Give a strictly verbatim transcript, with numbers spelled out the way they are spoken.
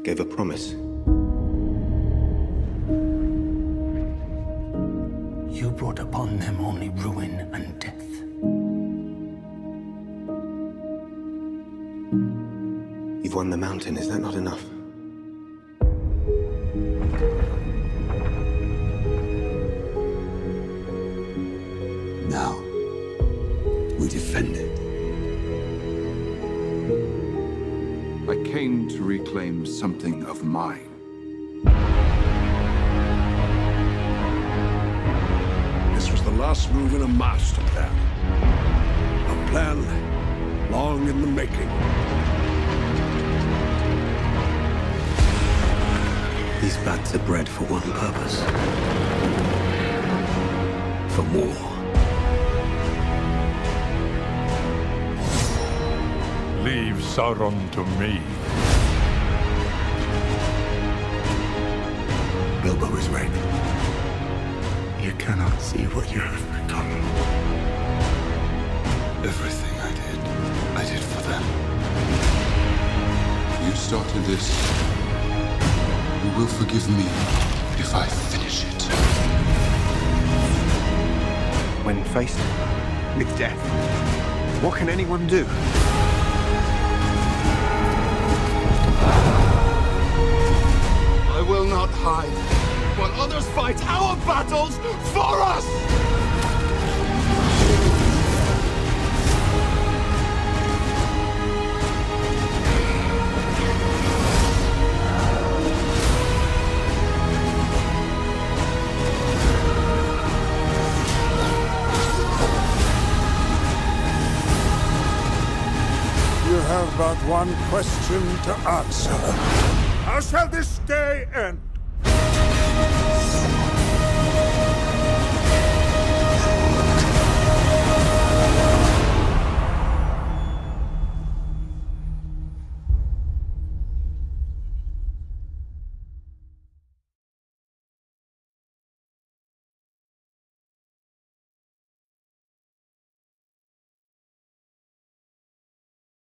gave a promise. You brought upon them only ruin and death. You've won the mountain, is that not enough? Now, we defend it. I came to reclaim something of mine. This was the last move in a master plan. A plan long in the making. These bats are bred for one purpose. For war. Leave Sauron to me. Bilbo is right. You cannot see what you have become. Everything I did, I did for them. You started this. You will forgive me if I finish it. When faced with death, what can anyone do? I will not hide while others fight our battles for us! You have but one question to answer. How shall this day end?